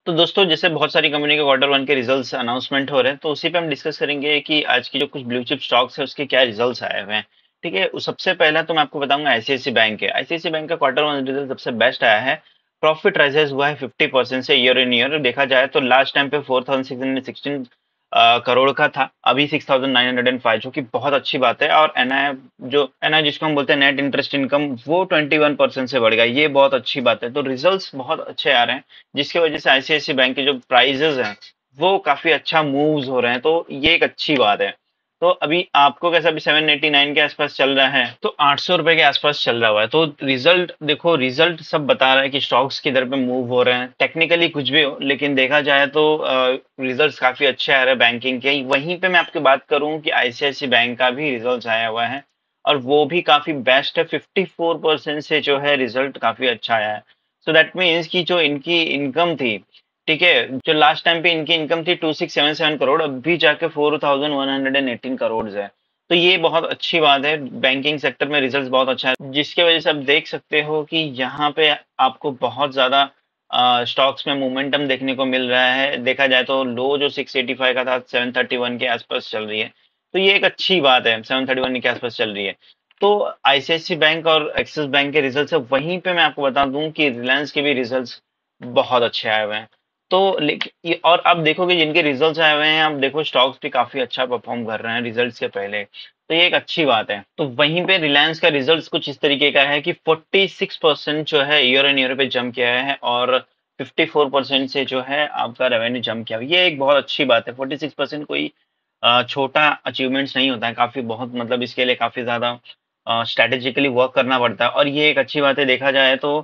तो दोस्तों जैसे बहुत सारी कंपनी के क्वार्टर वन के रिजल्ट्स अनाउंसमेंट हो रहे हैं तो उसी पे हम डिस्कस करेंगे कि आज की जो कुछ ब्लू चिप स्टॉक्स है उसके क्या रिजल्ट्स आए हुए हैं। ठीक है, सबसे पहला तो मैं आपको बताऊंगा आईसीआईसी बैंक है। आईसीआईसी बैंक का क्वार्टर वन रिजल्ट सबसे बेस्ट आया है। प्रॉफिट राइजेस हुआ है 50% से ईयर इन ईयर। देखा जाए तो लास्ट टाइम पे 4616 करोड़ का था, अभी 6905, जो कि बहुत अच्छी बात है। और एनआई, जो एनआई जिसको हम बोलते हैं नेट इंटरेस्ट इनकम, वो 21% से बढ़ गया, ये बहुत अच्छी बात है। तो रिजल्ट्स बहुत अच्छे आ रहे हैं जिसकी वजह से आईसीआईसी बैंक के जो प्राइजेस हैं वो काफी अच्छा मूव्स हो रहे हैं, तो ये एक अच्छी बात है। तो अभी आपको कैसा, अभी 789 के आसपास चल रहा है, तो 800 रुपए के आसपास चल रहा हुआ है। तो रिजल्ट देखो, रिजल्ट सब बता रहा है कि स्टॉक्स किधर पे मूव हो रहे हैं। टेक्निकली कुछ भी हो, लेकिन देखा जाए तो रिजल्ट्स काफी अच्छे आ रहे हैं बैंकिंग के। वहीं पे मैं आपकी बात करूं कि आईसीआईसी बैंक का भी रिजल्ट आया हुआ है और वो भी काफी बेस्ट है। 54% से जो है रिजल्ट काफी अच्छा आया है। सो दैट मीन्स कि जो इनकी इनकम थी, ठीक है, जो लास्ट टाइम पे इनकी इनकम थी 2677 करोड़, अभी जाके 4118 करोड़ है। तो ये बहुत अच्छी बात है। बैंकिंग सेक्टर में रिजल्ट्स बहुत अच्छा है, जिसकी वजह से आप देख सकते हो कि यहाँ पे आपको बहुत ज्यादा स्टॉक्स में मोमेंटम देखने को मिल रहा है। देखा जाए तो लो जो 685 का था, 731 के आसपास चल रही है। तो ये एक अच्छी बात है, 731 के आसपास चल रही है। तो आईसीआईसी बैंक और एक्सिस बैंक के रिजल्ट है। वहीं पे मैं आपको बता दूं कि रिलायंस के भी रिजल्ट्स बहुत अच्छे आए हुए हैं। तो लेकिन और अब देखोगे जिनके रिजल्ट्स आए हुए हैं, अब देखो स्टॉक्स भी काफी अच्छा परफॉर्म कर रहे हैं रिजल्ट्स के पहले, तो ये एक अच्छी बात है। तो वहीं पे रिलायंस का रिजल्ट्स कुछ इस तरीके का है कि 46% जो है ईयर एन ईयर पे जंप किया है, और 54% से जो है आपका रेवेन्यू जंप किया है। ये एक बहुत अच्छी बात है। 46% कोई छोटा अचीवमेंट्स नहीं होता है, काफी बहुत, मतलब इसके लिए काफी ज्यादा स्ट्रेटेजिकली वर्क करना पड़ता है, और ये एक अच्छी बात है। देखा जाए तो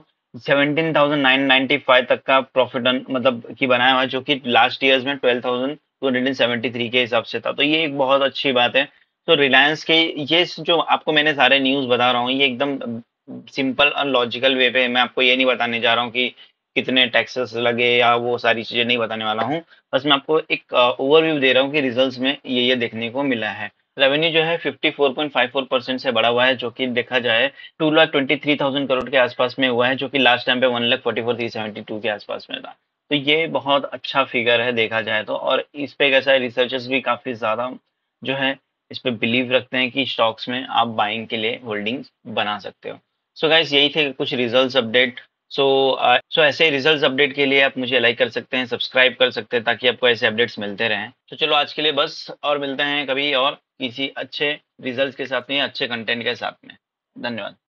17,995 तक का प्रॉफिट मतलब कि बनाया हुआ है, जो कि लास्ट ईयर्स में 12,273 के हिसाब से था। तो ये एक बहुत अच्छी बात है। तो रिलायंस के ये जो आपको मैंने सारे न्यूज बता रहा हूँ, ये एकदम सिंपल और लॉजिकल वे पे, मैं आपको ये नहीं बताने जा रहा हूँ कि कितने टैक्सेस लगे या वो सारी चीजें नहीं बताने वाला हूँ। बस मैं आपको एक ओवरव्यू दे रहा हूँ कि रिजल्ट्स में ये देखने को मिला है। रेवेन्यू जो है 54.54% से बढ़ा हुआ है, जो कि देखा जाए 2,23,000 करोड़ के आसपास में हुआ है, जो कि लास्ट टाइम पे 1,44,372 के आसपास में था। तो ये बहुत अच्छा फिगर है देखा जाए तो। और इस पे कैसा है, रिसर्चर्स भी काफी ज्यादा जो है इस पे बिलीव रखते हैं कि स्टॉक्स में आप बाइंग के लिए होल्डिंग्स बना सकते हो। सो गाइस, यही थे कुछ रिजल्ट्स अपडेट। सो ऐसे रिजल्ट्स अपडेट के लिए आप मुझे लाइक कर सकते हैं, सब्सक्राइब कर सकते हैं, ताकि आपको ऐसे अपडेट्स मिलते रहें। तो चलो आज के लिए बस, और मिलते हैं कभी और किसी अच्छे रिजल्ट्स के साथ में या अच्छे कंटेंट के साथ में। धन्यवाद।